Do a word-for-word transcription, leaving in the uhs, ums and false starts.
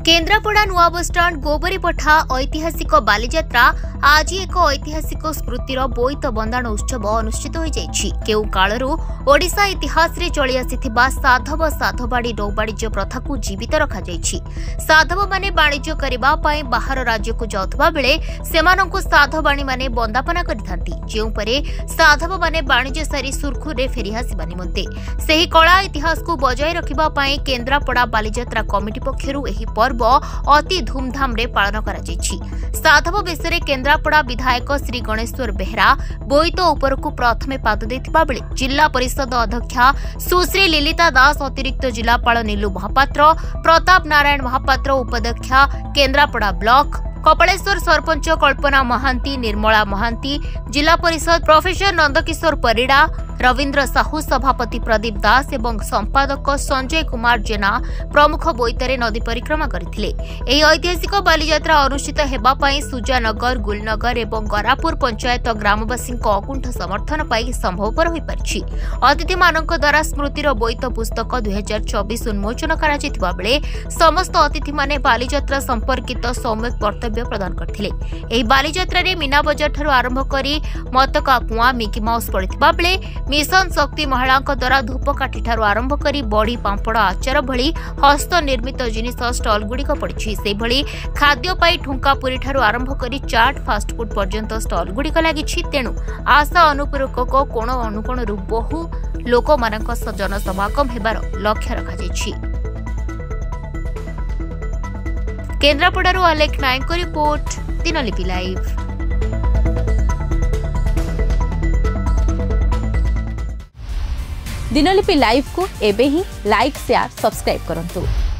केन्द्रापड़ा नुआ बसस्टाण्ड गोबरीपठा ऐतिहासिक बालीजात्रा आज एक ऐतिहासिक स्मृतिर बोईत बंदाण उत्सव अनुष्ठित हो जाइछि। केउ कालरू ओडिशा इतिहास रे चली आसिथिबा साधव साधवाड़ी नौवाणिज्य प्रथा को जीवित रखा जाइछि। साधव माने वाणिज्य करिबा पई बाहर राज्य को जाउथबा बेले सेमानंकु साधवाणी माने बंदापना करिथांती, जेउ परे साधव माने वाणिज्य सारी सुरखु रे फेरी आसिबा निमंते सेही कला इतिहास को बजाय रखिबा पई केन्द्रापड़ा बालीजात्रा कमिटी पक्षरु एही पर्व अति धूमधाम रे पालन करा जाइछि। साधव बेसरे केन्द्रापड़ा विधायक श्री गणेश्वर बेहरा बोईत उपरकू प्रथमे पाद देथिबा बेले जिला परिषद अध्यक्षा सुश्री लिलिता दास, अतिरिक्त जिलापाल नीलू महापात्र, प्रताप नारायण महापात्र, उपाध्यक्षा केन्द्रापड़ा ब्लॉक कपालेश्वर सरपंच कल्पना महांती, निर्मला महांती, जिला परिषद प्रोफेसर नंदकिशोर परिड़ा, रविन्द्र साहू, सभापति प्रदीप दास एवं संपादक संजय कुमार जेना प्रमुख बोईतरे नदी परिक्रमा करथिले। एही ऐतिहासिक बालीजात्रा अनुष्ठित हेबा पई सुजानगर, गुलनगर एवं गरापुर पंचायत ग्रामवासींक अकुंठ समर्थन पाई संभवपर होई परिछि। अतिथि मानक द्वारा स्मृतिर बोईत पुस्तक दुई हजार चौबीस उन्मोचन करा जैतिबा बेले समस्त अतिथि माने बालीजात्रा संपर्कित सम्यक कर्तव्य प्रदान करथिले। एही बालीजात्रा रे मीना बजार ठारू आरंभ करी मतका कुआ, मिकी माउस पड़िथिबा बेले मिशन शक्ति महिला द्वारा धूपकाठी ठारू आरंभ करी बड़ी, पांपड़, आचार भली हस्त निर्मित जिनिस स्टल गुड़िक पड़ी। से भली खाद्य पाई ठुंकापुरी ठारू आरंभ करी चाट, फास्टफुड पर्यंत स्टल गुड़िक लगी। तेणु आशा अनुपूरक कोण अनुकोण बहु लोक मानक जनसमागम हेबार लक्ष्य रखा। केन्द्रापड़ारू Alekh Nayak report, Dinalipi live. Dinalipi live को एबे ही लाइक, शेयर, सब्सक्राइब करंतु।